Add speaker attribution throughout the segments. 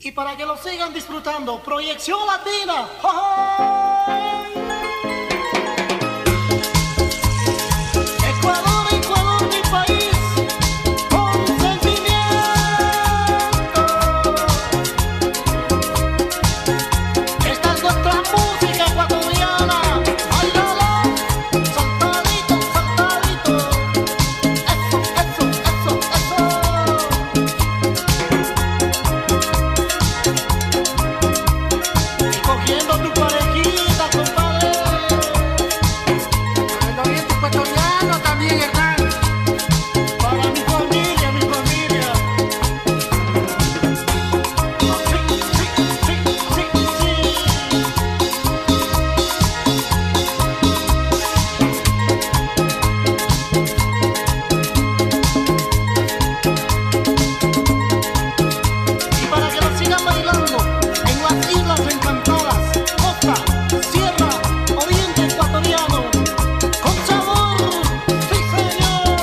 Speaker 1: Y para que lo sigan disfrutando, Proyección Latina. ¡Ja, Ecuador, Ecuador, mi país, con sentimiento. Esta es nuestra música ecuatoriana. Bailala, saltadito, saltadito. Eso, eso, eso, eso. Y cogiendo tu parejita, compadre.
Speaker 2: Ando bien tu ecuatoriano también, Hernán.
Speaker 1: Para mi familia, mi familia. Sí, sí, sí, sí, sí. Y para que lo sigan bailando en las Islas Encantadas, costa, sierra, oriente ecuatoriano, con sabor, sí señor.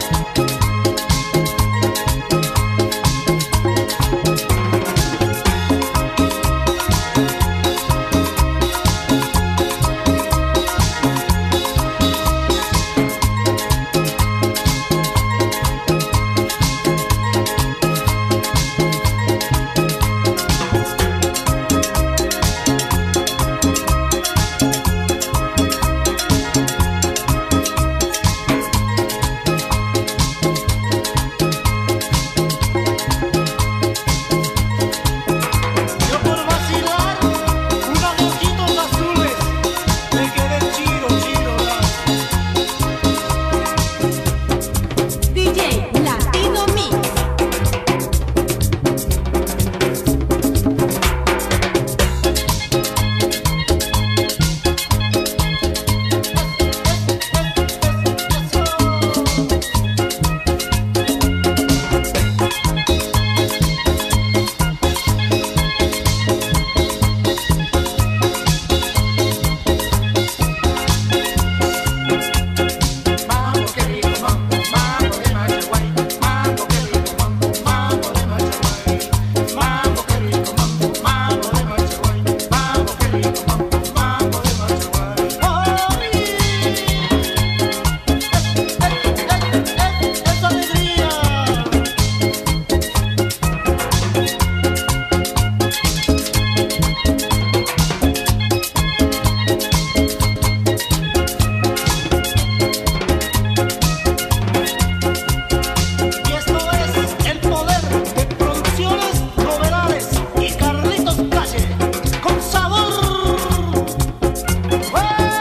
Speaker 1: Yo por vacilar, unos ojitos azules, me quedé chido, chido,
Speaker 3: DJ Latino Mix.
Speaker 2: Mambo, qué rico, mambo, mambo de Machaguay. Mambo, qué rico, mambo, mambo de Machaguay. Mambo, qué rico, mambo, mambo de Machaguay. Mambo, qué rico, mambo, mambo de Machaguay.
Speaker 1: ¡Es alegría! Y esto es el poder de Producciones Novedades y Carlitos Calle, con sabor. ¡Hueva!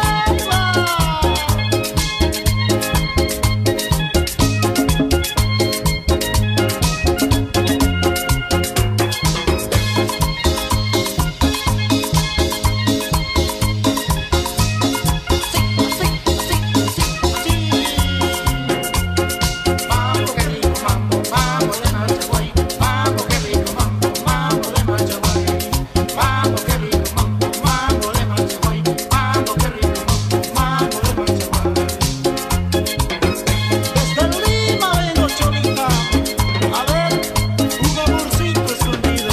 Speaker 2: Mambo, qué rico, mambo, mambo de Machaguay. Mambo, qué rico, mambo, mambo de Machaguay. Mambo, qué rico, mambo, mambo de Machaguay. Mambo, qué rico, mambo, mambo de Machaguay.
Speaker 1: Desde Lima vengo, Cholita, a ver un amorcito escondido.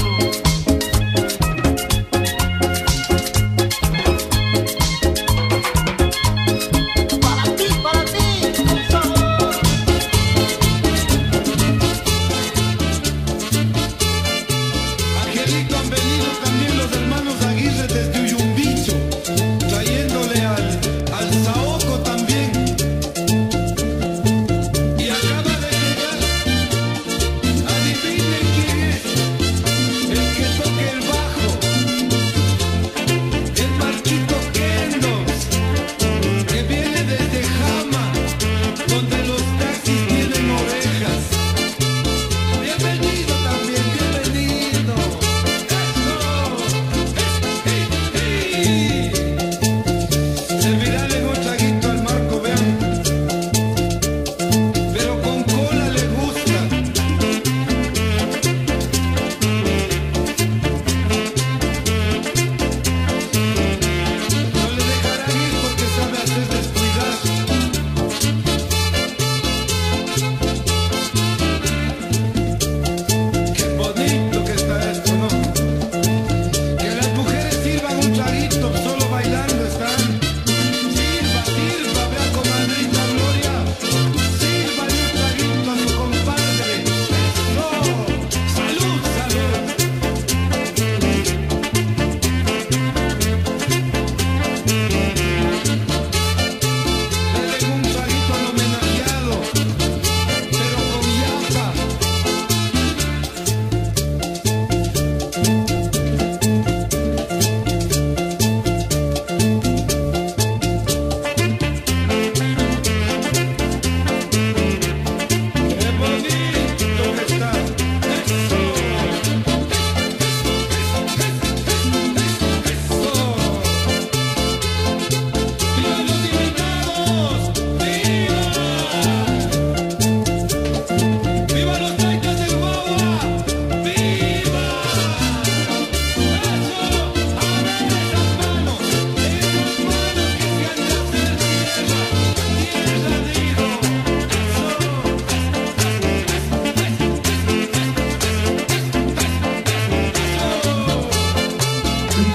Speaker 1: Para ti, con sabor.
Speaker 4: Angelito, han venido también los hermanos Aguirre desde Uyumbicho, trayéndole al Saoco también. Y acaba de llegar, adivinen quién es, el que toca el bajo, el Marquito Kendos, que viene desde Jama, donde los taxis tienen orejas. Bienvenido también, bienvenido.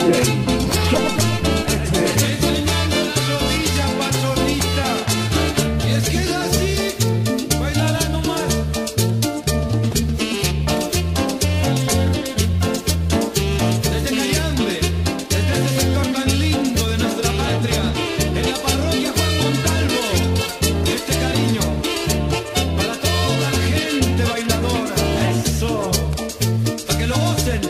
Speaker 4: Enseñando la rodilla, patronita. Y es que es así, bailará nomás. Desde Cayambe, desde ese sector tan lindo de nuestra patria, en la parroquia Juan Montalvo, este cariño para toda la gente bailadora. Eso, para que lo gocen.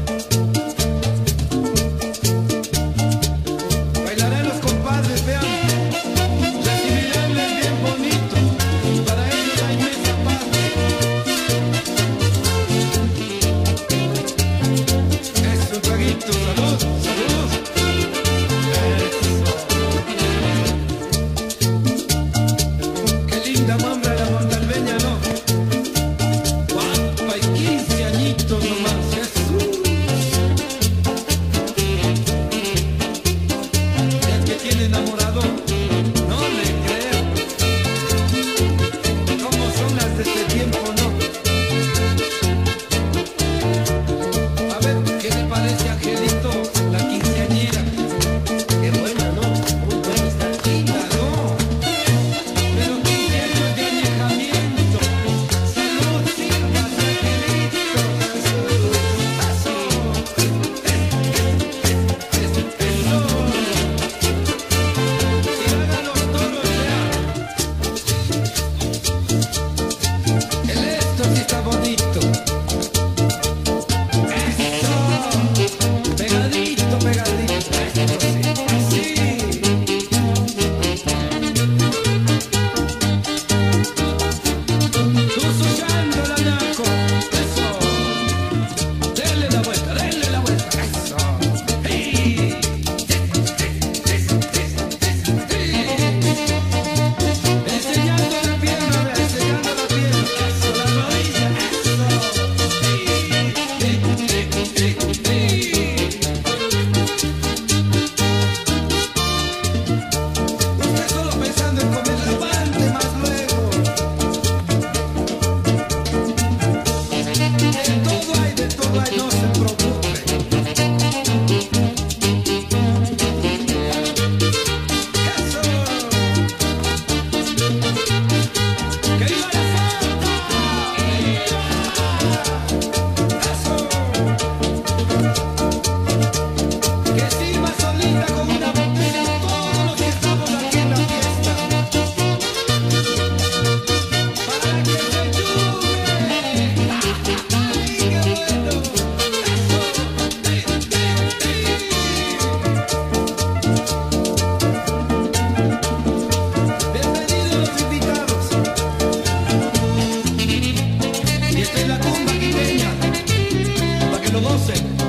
Speaker 4: Bailarán los compadres, vean, recibiránles bien bonito. Para ellos hay mesa aparte. Es un traguito, salud, salud. Eso. Qué linda mambra la montalveña, ¿no? Guapa y 15 añitos nomás, Jesús. El que tiene enamorado, no le creo. ¿Cómo son las de este tiempo, no? A ver, ¿qué le parece, Angelito, la quinceañera? Qué buena, ¿no? Muy buena, está linda, ¿no? Pero 15 años de añejamiento. Salud, sirvas, Angelito. Eso. Eso. Y hagan los toros, vean. El esto sí está bonito. Eso. Pegadito, pegadito. Esto sí. Así. Tú suchando la ñaco. Eso. Denle la vuelta, denle la vuelta. Eso. ¡Ey! Enseñando la pierna, ve, enseñando la pierna. Eso, la rodilla. Eso. Usted solo pensando en comer levante más luego. De todo hay, no se preocupe. Eso. ¡Que viva la Santa! Eso. Que sirva solita con una botella todos los que estamos aquí en la fiesta. Para que se ayude. ¡Ay, qué bueno! Eso. Bienvenidos los invitados. Y esta es la cumba quimeña, para que lo gocen.